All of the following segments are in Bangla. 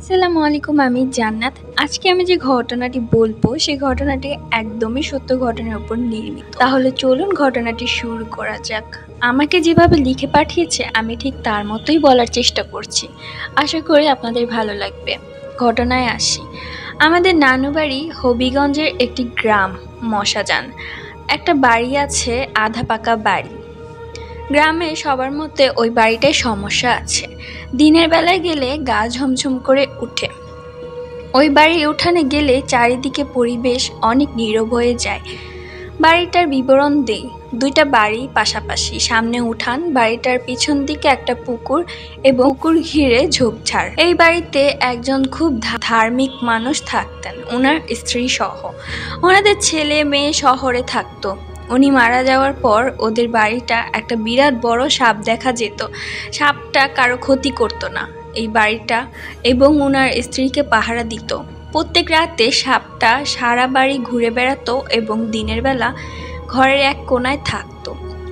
আসসালামু আলাইকুম, আমি জান্নাত। আজকে আমি যে ঘটনাটি বলবো সেই ঘটনাটি একদমই সত্য ঘটনার উপর নির্মিত। তাহলে চলুন ঘটনাটি শুরু করা যাক। আমাকে যেভাবে লিখে পাঠিয়েছে আমি ঠিক তার মতোই বলার চেষ্টা করছি। আশা করি আপনাদের ভালো লাগবে। ঘটনায় আসি। আমাদের নানু বাড়ি হবিগঞ্জের একটি গ্রাম মশাজান। একটা বাড়ি আছে, আধা পাকা বাড়ি। গ্রামে সবার মধ্যে ওই বাড়িটায় সমস্যা আছে। দিনের বেলায় গেলে গা ঝমঝম করে উঠে। ওই বাড়ির উঠানে গেলে চারিদিকে পরিবেশ অনেক নীরব হয়ে যায়। বাড়িটার বিবরণ দেই। দুইটা বাড়ি পাশাপাশি, সামনে উঠান, বাড়িটার পিছন দিকে একটা পুকুর এবং পুকুর ঘিরে ঝোপঝাড়। এই বাড়িতে একজন খুব ধার্মিক মানুষ থাকতেন, ওনার স্ত্রী সহ। ওনাদের ছেলে মেয়ে শহরে থাকতো। উনি মারা যাওয়ার পর ওদের বাড়িটা একটা বিরাট বড় সাপ দেখা যেত। সাপটা কারো ক্ষতি করতো না। এই বাড়িটা এবং ওনার স্ত্রীকে পাহারা দিত। প্রত্যেক রাতে সাপটা সারা বাড়ি ঘুরে বেড়াতো এবং দিনের বেলা ঘরের এক কোনায় থাকতো।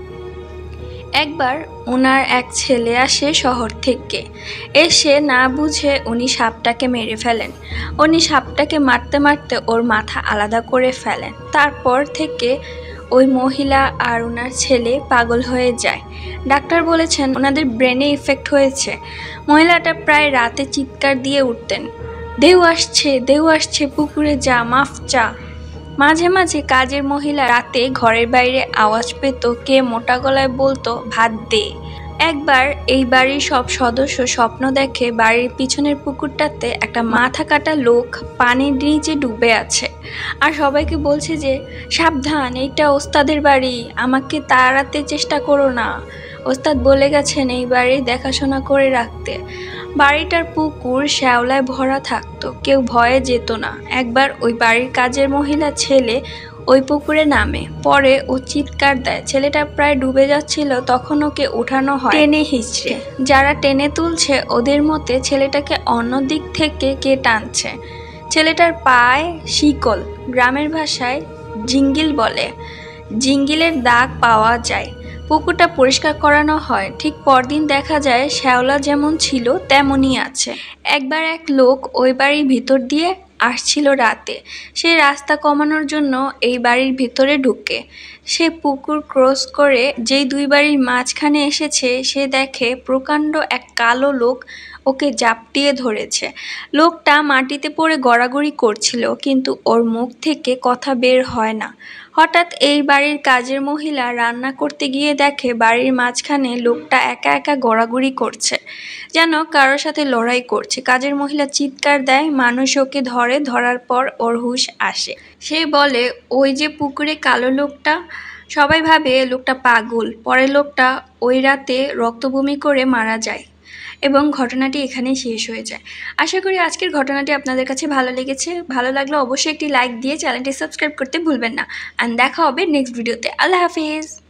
একবার ওনার এক ছেলে আসে শহর থেকে। এসে না বুঝে উনি সাপটাকে মেরে ফেলেন। উনি সাপটাকে মারতে মারতে ওর মাথা আলাদা করে ফেলেন। তারপর থেকে ওই মহিলা আর ওনার ছেলে পাগল হয়ে যায়। ডাক্তার বলেছেন ওনাদের ব্রেনে ইফেক্ট হয়েছে। মহিলাটা প্রায় রাতে চিৎকার দিয়ে উঠতেন, দেউ আসছে, দেউ আসছে, পুকুরে যা, মাফ চা। মাঝে মাঝে কাজের মহিলা রাতে ঘরের বাইরে আওয়াজ পেত, কে মোটা গলায় বলতো, ভাত দে। একবার এই বাড়ির সব সদস্য স্বপ্ন দেখে বাড়ির পিছনের পুকুরটাতে একটা মাথা কাটা লোক পানির নিচে ডুবে আছে, আর সবাইকে বলছে যে সাবধান, এইটা ওস্তাদের বাড়ি, আমাকে তাড়াতে চেষ্টা করো না। ওস্তাদ বলে গেছেন এই বাড়ির দেখাশোনা করে রাখতে। বাড়িটার পুকুর শ্যাওলায় ভরা থাকতো, কেউ ভয়ে যেত না। একবার ওই বাড়ির কাজের মহিলা ছেলে ওই পুকুরে নামে, পরে ও চিৎকার দেয়। ছেলেটা প্রায় ডুবে যাচ্ছিল, তখন ওকে উঠানো হয় টেনে হিঁচড়ে। যারা টেনে তুলছে ওদের মতে ছেলেটাকে অন্য দিক থেকে কে টানছে। ছেলেটার পায়ে শিকল, গ্রামের ভাষায় জিঙ্গিল বলে। জিঙ্গিলের দাগ পাওয়া যায়। পুকুরটা পরিষ্কার করানো হয়। ঠিক পরদিন দেখা যায় শ্যাওলা যেমন ছিল তেমনই আছে। একবার এক লোক ওই বাড়ির ভিতর দিয়ে আসছিল রাতে। সে রাস্তা কমানোর জন্য এই বাড়ির ভিতরে ঢুকে। সে পুকুর ক্রস করে যেই দুই বাড়ির মাঝখানে এসেছে, সে দেখে প্রকাণ্ড এক কালো লোক ওকে জাপটিয়ে ধরেছে। লোকটা মাটিতে পড়ে গড়াগড়ি করছিল, কিন্তু ওর মুখ থেকে কথা বের হয় না। হঠাৎ এই বাড়ির কাজের মহিলা রান্না করতে গিয়ে দেখে বাড়ির মাঝখানে লোকটা একা একা গড়াগড়ি করছে, যেন কারোর সাথে লড়াই করছে। কাজের মহিলা চিৎকার দেয়, মানুষ ওকে ধরে। ধরার পর ওর হুঁশ আসে। সে বলে, ওই যে পুকুরে কালো লোকটা। সবাই ভাবে লোকটা পাগল। পরে লোকটা ওই রাতে রক্তবমি করে মারা যায় এবং ঘটনাটি এখানেই শেষ হয়ে যায়। আশা করি আজকের ঘটনাটি আপনাদের কাছে ভালো লেগেছে। ভালো লাগলে অবশ্যই একটি লাইক দিয়ে চ্যানেলটি সাবস্ক্রাইব করতে ভুলবেন না। আর দেখা হবে নেক্সট ভিডিওতে। আল্লাহ হাফিজ।